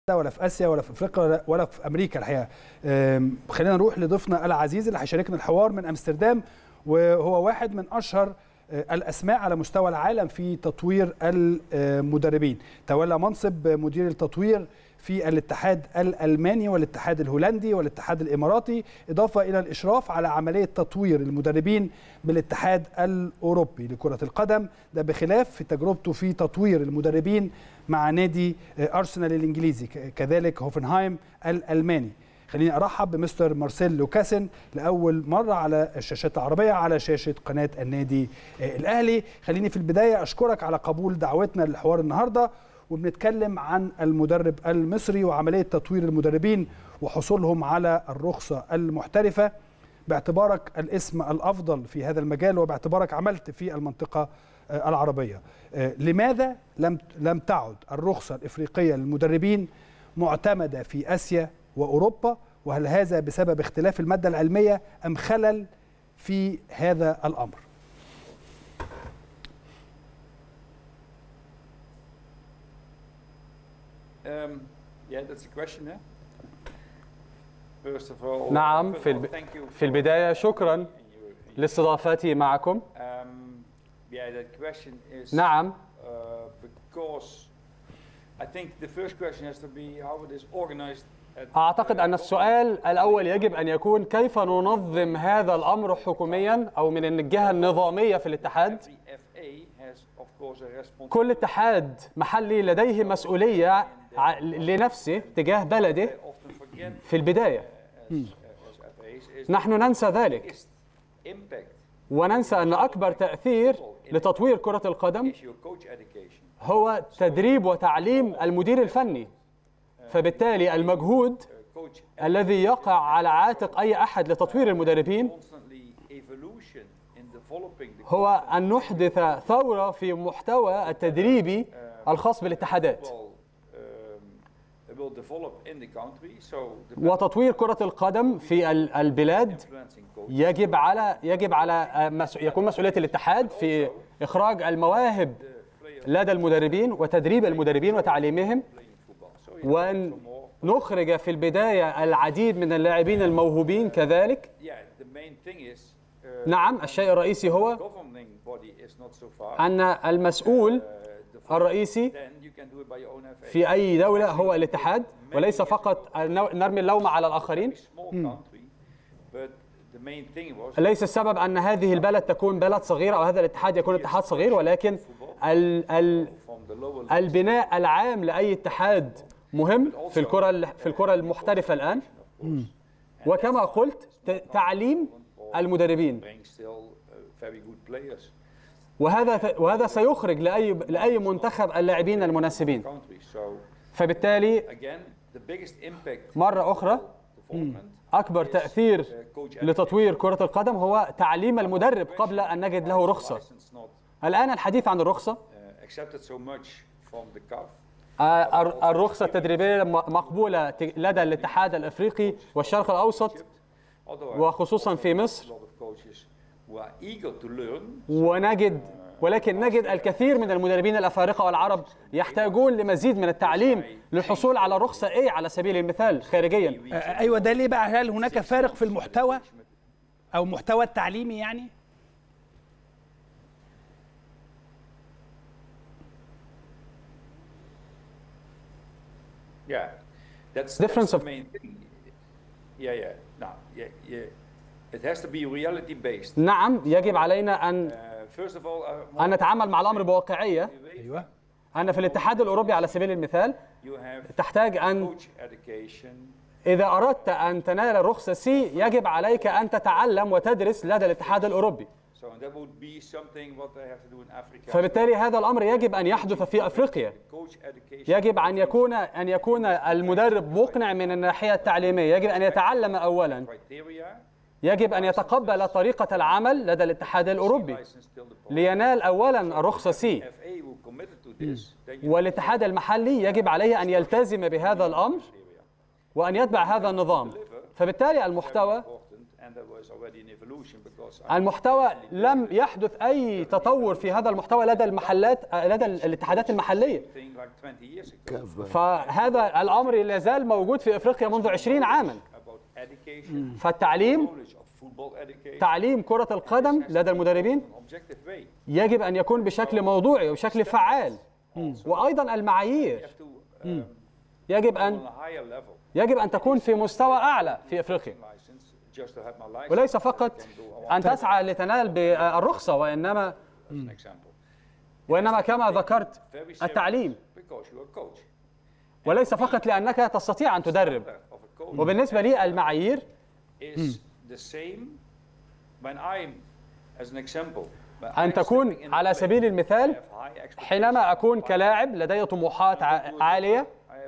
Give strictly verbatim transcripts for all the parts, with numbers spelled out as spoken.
ولا في اسيا ولا في افريقيا ولا في امريكا الحقيقه. خلينا نروح لضيفنا العزيز اللي هيشاركنا الحوار من امستردام، وهو واحد من اشهر الاسماء على مستوى العالم في تطوير المدربين. تولى منصب مدير التطوير في الاتحاد الألماني والاتحاد الهولندي والاتحاد الإماراتي، إضافة إلى الإشراف على عملية تطوير المدربين بالاتحاد الأوروبي لكرة القدم، ده بخلاف في تجربته في تطوير المدربين مع نادي أرسنال الإنجليزي، كذلك هوفنهايم الألماني. خليني أرحب بمستر مارسيل لوكاسن لأول مرة على الشاشات العربية على شاشة قناة النادي الأهلي. خليني في البداية أشكرك على قبول دعوتنا للحوار النهاردة، وبنتكلم عن المدرب المصري وعملية تطوير المدربين وحصولهم على الرخصة المحترفة، باعتبارك الاسم الأفضل في هذا المجال وباعتبارك عملت في المنطقة العربية. لماذا لم لم تعد الرخصة الإفريقية للمدربين معتمدة في آسيا وأوروبا؟ وهل هذا بسبب اختلاف المادة العلمية أم خلل في هذا الأمر؟ Um, yeah, that's a question, huh? First of all, نعم، في الب... في البداية شكرا لاستضافتي معكم. Um, yeah, that question is, نعم. Uh, because I think the first question has to be how it is organized. أعتقد أن السؤال الأول يجب أن يكون كيف ننظم هذا الأمر حكوميا أو من الجهة النظامية في الاتحاد. كل اتحاد محلي لديه مسؤولية لنفسه تجاه بلده في البداية. نحن ننسى ذلك وننسى أن أكبر تأثير لتطوير كرة القدم هو تدريب وتعليم المدير الفني. فبالتالي المجهود الذي يقع على عاتق أي أحد لتطوير المدربين هو أن نحدث ثورة في محتوى التدريبي الخاص بالاتحادات وتطوير كرة القدم في البلاد. يجب على يجب على يكون مسؤولية الاتحاد في إخراج المواهب لدى المدربين وتدريب المدربين وتعليمهم، وأن نخرج في البداية العديد من اللاعبين الموهوبين كذلك. نعم، الشيء الرئيسي هو أن المسؤول الرئيسي في أي دولة هو الاتحاد، وليس فقط نرمي اللوم على الآخرين. ليس السبب أن هذه البلد تكون بلد صغيرة أو هذا الاتحاد يكون اتحاد صغير، ولكن ال ال البناء العام لأي اتحاد مهم في الكرة في الكرة المحترفة الآن. وكما قلت تعليم المدربين، وهذا وهذا سيخرج لأي لأي منتخب اللاعبين المناسبين. فبالتالي مرة أخرى أكبر تأثير لتطوير كرة القدم هو تعليم المدرب قبل أن نجد له رخصة. الآن الحديث عن الرخصة، الرخصة التدريبية مقبولة لدى الاتحاد الأفريقي والشرق الأوسط وخصوصا في مصر، ونجد ولكن نجد الكثير من المدربين الأفارقة والعرب يحتاجون لمزيد من التعليم للحصول على رخصة إيه على سبيل المثال خارجيا. أيوة، ده ليه بقى؟ هل هناك فارق في المحتوى أو محتوى التعليمي يعني؟ Yeah, that's, difference that's of the main thing. Yeah, yeah. No, yeah, yeah. It has to be reality based. نعم، يجب علينا أن uh, first of all, uh, أن نتعامل مع الأمر بواقعية. أيوة. أن في الاتحاد الأوروبي على سبيل المثال تحتاج أن إذا أردت أن تنال الرخصة سي يجب عليك أن تتعلم وتدرس لدى الاتحاد الأوروبي. فبالتالي هذا الأمر يجب أن يحدث في أفريقيا. يجب أن يكون أن يكون المدرب مقنع من الناحية التعليمية، يجب أن يتعلم أولاً، يجب أن يتقبل طريقة العمل لدى الاتحاد الأوروبي لينال أولاً الرخصة سي، والاتحاد المحلي يجب عليه أن يلتزم بهذا الأمر وأن يتبع هذا النظام. فبالتالي المحتوى المحتوى لم يحدث أي تطور في هذا المحتوى لدى المحلات لدى الاتحادات المحلية، فهذا الأمر لا زال موجود في إفريقيا منذ عشرين عاما. فالتعليم تعليم كرة القدم لدى المدربين يجب أن يكون بشكل موضوعي وبشكل فعال، وأيضا المعايير يجب أن يجب أن تكون في مستوى أعلى في إفريقيا، وليس فقط أن تسعى لتنال بالرخصة، وإنما وإنما كما ذكرت التعليم، وليس فقط لأنك تستطيع أن تدرب. وبالنسبة لي المعايير أن تكون على سبيل المثال حينما أكون كلاعب لدي طموحات عالية،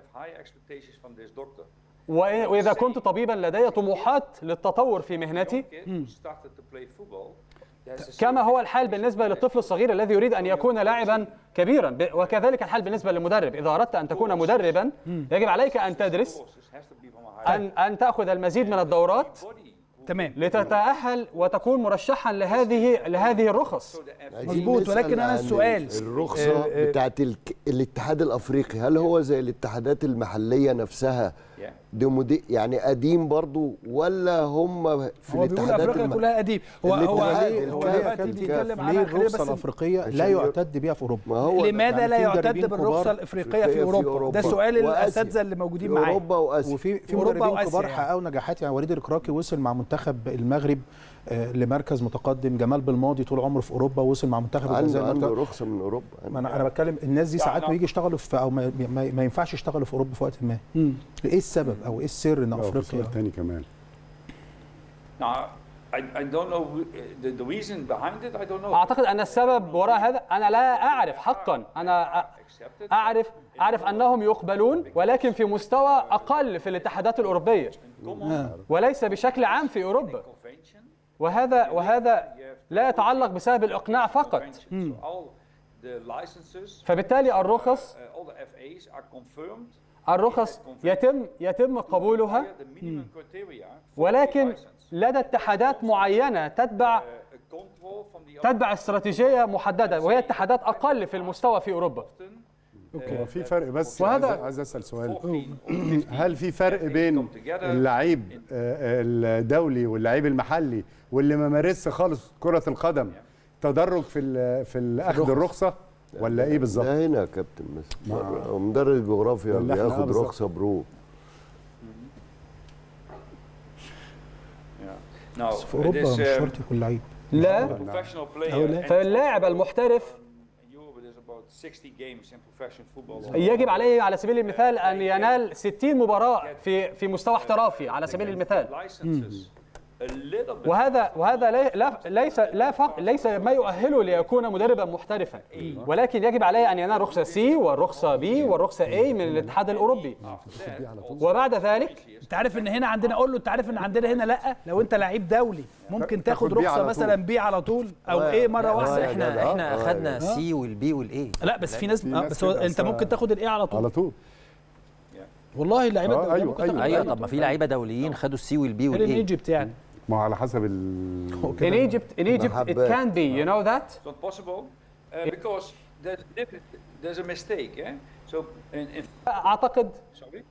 وإذا كنت طبيبا لدي طموحات للتطور في مهنتي، كما هو الحال بالنسبة للطفل الصغير الذي يريد أن يكون لاعبا كبيرا، وكذلك الحال بالنسبة للمدرب. إذا أردت أن تكون مدربا يجب عليك أن تدرس، أن أن تأخذ المزيد من الدورات تمام لتتأهل وتكون مرشحا لهذه لهذه الرخص. مظبوط. ولكن أنا السؤال الرخصة بتاعت الاتحاد الأفريقي هل هو زي الاتحادات المحلية نفسها دي يعني قديم برضو، ولا هم في هو الاتحادات افريقيا الم... كلها قديم؟ هو هو هو بيتكلم على الرخصه الافريقيه لا يعتد بها في اوروبا. لماذا يعني لا يعتد بالرخصه الافريقيه في اوروبا؟ في أوروبا. ده سؤال الاساتذه اللي موجودين معايا. اوروبا واسيا، وفي في مدربين كبار حققوا نجاحات، يعني وليد الكراكي وصل مع منتخب المغرب آه لمركز متقدم، جمال بالماضي طول عمره في اوروبا وصل مع منتخب الجزائر عنده رخصه من اوروبا. انا انا بتكلم الناس دي ساعات بيجي يشتغلوا في او ما, ما ينفعش يشتغلوا في اوروبا في وقت ما. مم. ايه السبب او ايه السر ان افريقيا تاني كمان؟ اعتقد ان السبب وراء هذا انا لا اعرف حقا. انا اعرف اعرف انهم يقبلون، ولكن في مستوى اقل في الاتحادات الاوروبيه وليس بشكل عام في اوروبا، وهذا وهذا لا يتعلق بسبب الاقناع فقط. فبالتالي الرخص الرخص يتم يتم قبولها، ولكن لدى اتحادات معينة تتبع تتبع استراتيجية محددة، وهي اتحادات أقل في المستوى في أوروبا. اوكي، في فرق بس عايز اسال سؤال. هل في فرق بين اللعيب الدولي واللعيب المحلي واللي ما مارسش خالص كرة القدم تدرج في في اخذ الرخصة ولا ايه بالظبط؟ ده هنا يا كابتن مثلا مدرس جغرافيا بياخد رخصة برو. في اوروبا مش شرط يكون لعيب. لا، فاللاعب المحترف يجب عليه على سبيل المثال ان ينال ستين مباراة في في مستوى احترافي على سبيل المثال. وهذا وهذا لا ليس لا فق ليس ما يؤهله ليكون مدربا محترفا، ولكن يجب عليه ان ينال رخصة سي والرخصة بي والرخصة اي من الاتحاد الاوروبي. وبعد ذلك انت عارف ان هنا عندنا، اقول له انت عارف ان عندنا هنا لا، لو انت لعيب دولي ممكن تاخد رخصة مثلا بي على طول او ايه مره واحده. احنا احنا اخذنا سي والبي والاي. لا بس في ناس بس انت ممكن تاخد الايه على طول على طول. والله اللعيبه الدوليين ايوه ايوه, أيوة. طب ما في لعيبه دوليين خدوا السي والبي والاي. in Egypt يعني. ما على حسب ال In Egypt in Egypt it can be, you know that? It's not possible uh, because there's there's a mistake, yeah. So in, in أعتقد. Sorry.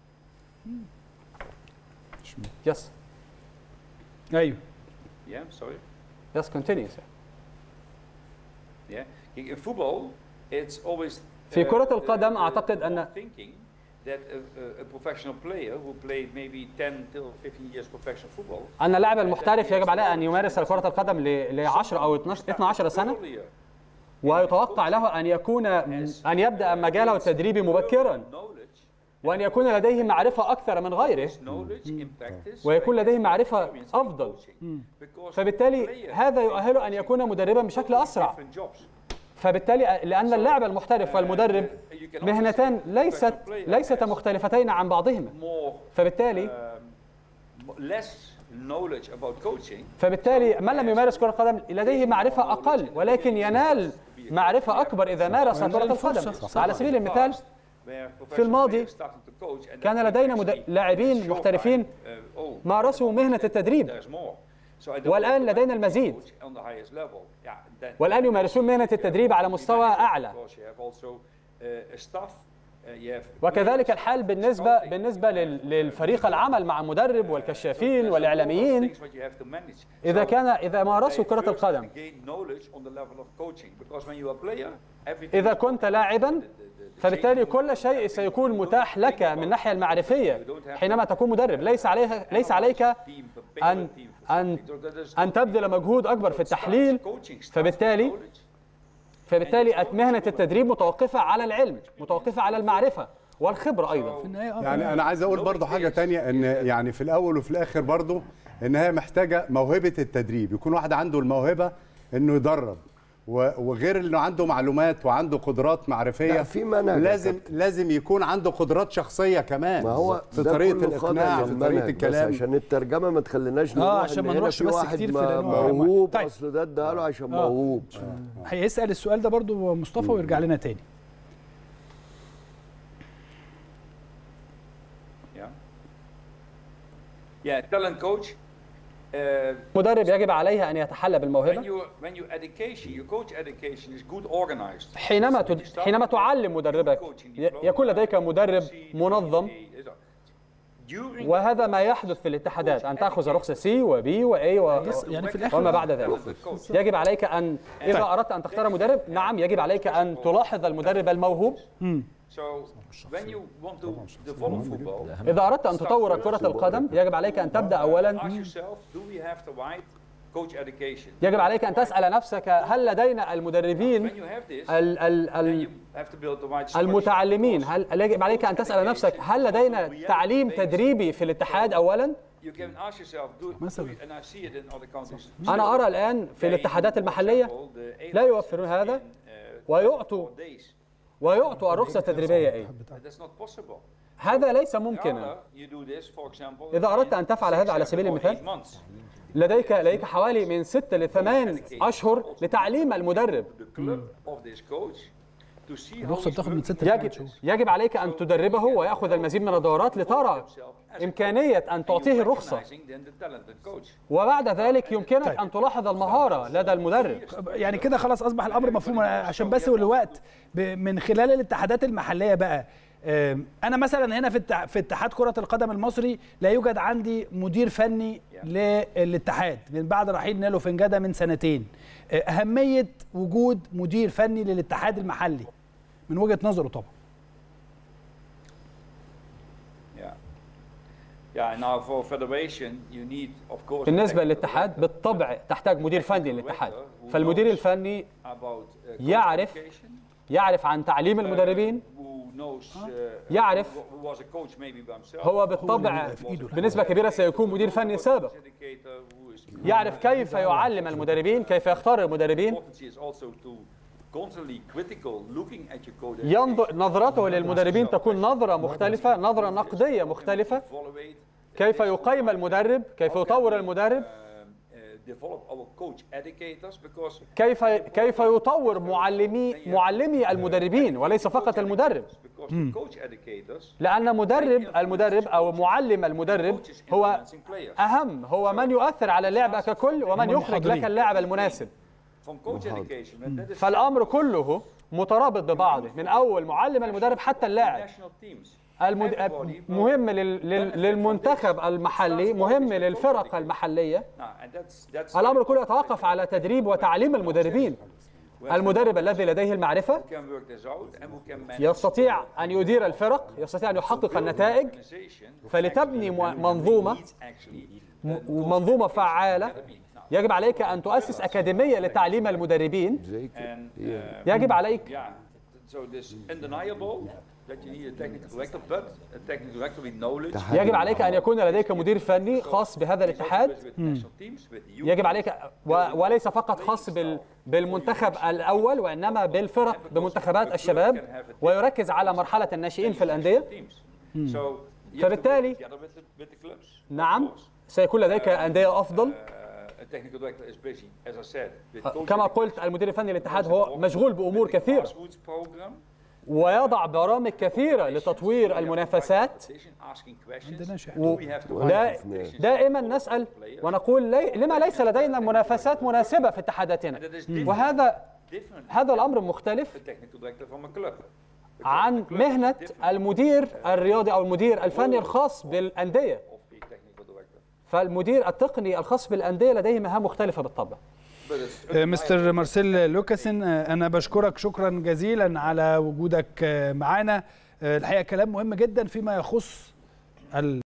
Yes. أيوه. Yeah, sorry. Yes, continue, sir. Yeah. In football, it's always. في كرة القدم أعتقد أن that a, a professional player who played maybe ten till fifteen years professional football. أن اللاعب المحترف يجب عليه أن يمارس كرة القدم ل عشرة أو اثنتي عشرة سنة، ويتوقع له أن يكون أن يبدأ مجاله التدريبي مبكرا، وأن يكون لديه معرفة أكثر من غيره، ويكون لديه معرفة أفضل، فبالتالي هذا يؤهله أن يكون مدربا بشكل أسرع. فبالتالي لأن اللاعب المحترف والمدرب مهنتان ليست ليست مختلفتين عن بعضهما، فبالتالي فبالتالي من لم يمارس كرة القدم لديه معرفة أقل، ولكن ينال معرفة أكبر إذا مارس كرة القدم. على سبيل المثال في الماضي كان لدينا مد... لاعبين محترفين مارسوا مهنة التدريب، والآن لدينا المزيد، والآن يمارسون مهنة التدريب على مستوى أعلى. وكذلك الحال بالنسبة بالنسبة للفريق العمل مع المدرب والكشافين والإعلاميين. إذا كان إذا مارسوا كرة القدم، إذا كنت لاعبا فبالتالي كل شيء سيكون متاح لك من الناحية المعرفية حينما تكون مدرب. ليس عليك ليس عليك أن أن أن تبذل مجهود أكبر في التحليل. فبالتالي فبالتالي مهنة التدريب متوقفة على العلم، متوقفة على المعرفة والخبرة أيضا. يعني أنا عايز أقول برضو حاجة تانية، إن يعني في الأول وفي الآخر برضو إن هي محتاجة موهبة التدريب، يكون واحد عنده الموهبة إنه يدرب، وغير انه عنده معلومات وعنده قدرات معرفيه، في منهج لازم لازم يكون عنده قدرات شخصيه كمان، ما هو في طريقه الاقناع، في طريقه الكلام. بس عشان الترجمه ما تخليناش اه عشان ما نروحش بس كتير في موهوب. طيب. اصل ده اداها له عشان آه. موهوب. آه. هيسال السؤال ده برضو مصطفى ويرجع لنا تاني. يا talent coach. مدرب يجب عليه أن يتحلى بالموهبة. حينما حينما تعلم مدربك يكون لديك مدرب منظم، وهذا ما يحدث في الاتحادات، أن تأخذ رخصة سي وبي وأي وما بعد ذلك. يجب عليك أن إذا أردت أن تختار مدرب، نعم يجب عليك أن تلاحظ المدرب الموهوب. إذا أردت أن تطور كرة القدم يجب عليك أن تبدأ أولاً، يجب عليك أن تسأل نفسك هل لدينا المدربين ال ال المتعلمين؟ هل يجب عليك أن تسأل نفسك هل لدينا تعليم تدريبي في الاتحاد أولاً؟ أنا أرى الآن في الاتحادات المحلية لا يوفرون هذا، ويعطوا ويعطوا الرخصة التدريبية أي. هذا ليس ممكنا. إذا أردت أن تفعل هذا على سبيل المثال، لديك لديك حوالي من ستة لثمان أشهر لتعليم المدرب. الرخصة تاخذ من ستة يجب يجب عليك أن تدربه ويأخذ المزيد من الدورات لترى إمكانية أن تعطيه الرخصة، وبعد ذلك يمكنك طيب. أن تلاحظ المهارة لدى المدرب. يعني كده خلاص أصبح الأمر مفهوم. عشان بس الوقت من خلال الاتحادات المحلية بقى، أنا مثلا هنا في في اتحاد كرة القدم المصري لا يوجد عندي مدير فني للاتحاد من بعد رحيل نيلو فنجادة من سنتين. أهمية وجود مدير فني للاتحاد المحلي من وجهة نظره طبعا. بالنسبة للاتحاد بالطبع تحتاج مدير فني للاتحاد، فالمدير الفني يعرف يعرف عن تعليم المدربين، يعرف هو بالطبع بنسبة كبيرة سيكون مدير فني سابق، يعرف كيف يعلم المدربين، كيف يختار المدربين، ينظر نظرته للمدربين تكون نظرة مختلفة، نظرة نقدية مختلفة، كيف يقيم المدرب، كيف يطور المدرب، كيف كيف يطور معلمي معلمي المدربين وليس فقط المدرب. لأن مدرب المدرب أو معلم المدرب هو أهم، هو من يؤثر على اللعبة ككل ومن يخرج لك اللاعب المناسب. فالأمر كله مترابط ببعضه من أول معلم المدرب حتى اللاعب. المد... مهم لل... للمنتخب المحلي، مهم للفرق المحلية. الأمر كله يتوقف على تدريب وتعليم المدربين. المدرب الذي لديه المعرفة يستطيع أن يدير الفرق، يستطيع أن يحقق النتائج. فلتبني منظومة منظومة فعالة يجب عليك أن تؤسس أكاديمية لتعليم المدربين. يجب عليك يجب عليك أن يكون لديك مدير فني خاص بهذا الاتحاد. يجب عليك وليس فقط خاص بالمنتخب الأول وإنما بالفرق بمنتخبات الشباب، ويركز على مرحلة الناشئين في الأندية. فبالتالي نعم سيكون لديك أندية أفضل. كما قلت المدير الفني للاتحاد هو مشغول بأمور كثيرة. ويضع برامج كثيرة لتطوير المنافسات. دائما نسأل ونقول لي لما ليس لدينا منافسات مناسبة في اتحاداتنا، وهذا هذا الأمر مختلف عن مهنة المدير الرياضي أو المدير الفني الخاص بالأندية. فالمدير التقني الخاص بالأندية لديه مهام مختلفة بالطبع. مستر مارسيل لوكاسن، أنا بشكرك شكرا جزيلا على وجودك معنا. الحقيقة كلام مهم جدا فيما يخص